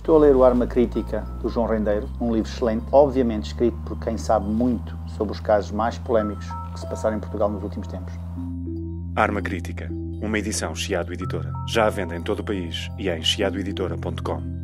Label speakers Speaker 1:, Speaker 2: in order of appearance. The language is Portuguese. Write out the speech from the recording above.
Speaker 1: Estou a ler o Arma Crítica, do João Rendeiro, um livro excelente, obviamente escrito por quem sabe muito sobre os casos mais polémicos que se passaram em Portugal nos últimos tempos.
Speaker 2: Arma Crítica, uma edição Chiado Editora. Já à venda em todo o país e em chiadoeditora.com.